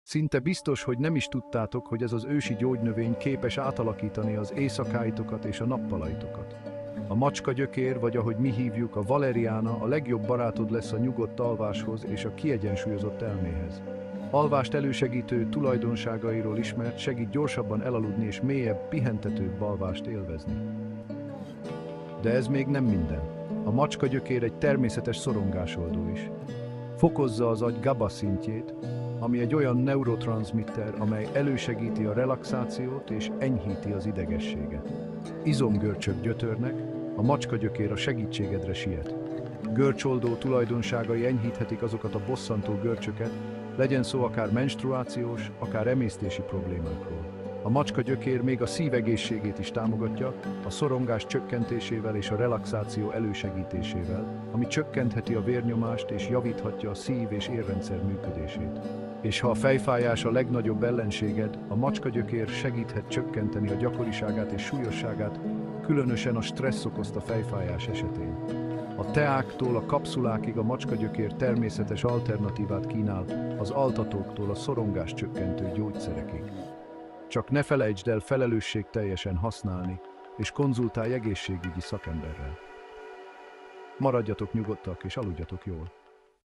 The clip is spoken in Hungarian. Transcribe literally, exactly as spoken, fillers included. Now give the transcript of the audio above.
Szinte biztos, hogy nem is tudtátok, hogy ez az ősi gyógynövény képes átalakítani az éjszakáitokat és a nappalaitokat. A macska gyökér, vagy ahogy mi hívjuk, a valeriana a legjobb barátod lesz a nyugodt alváshoz és a kiegyensúlyozott elméhez. Alvást elősegítő tulajdonságairól ismert, segít gyorsabban elaludni és mélyebb, pihentetőbb alvást élvezni. De ez még nem minden. A macska gyökér egy természetes szorongásoldó is. Fokozza az agy GABA szintjét, ami egy olyan neurotranszmitter, amely elősegíti a relaxációt és enyhíti az idegességet. Izomgörcsök gyötörnek, a macskagyökér a segítségedre siet. Görcsoldó tulajdonságai enyhíthetik azokat a bosszantó görcsöket, legyen szó akár menstruációs, akár emésztési problémákról. A macskagyökér még a szívegészségét is támogatja, a szorongás csökkentésével és a relaxáció elősegítésével, ami csökkentheti a vérnyomást és javíthatja a szív- és érrendszer működését. És ha a fejfájás a legnagyobb ellenséged, a macskagyökér segíthet csökkenteni a gyakoriságát és súlyosságát, különösen a stressz okozta fejfájás esetén. A teáktól a kapszulákig a macskagyökér természetes alternatívát kínál, az altatóktól a szorongás csökkentő gyógyszerekig. Csak ne felejtsd el felelősségteljesen használni, és konzultálj egészségügyi szakemberrel. Maradjatok nyugodtak és aludjatok jól.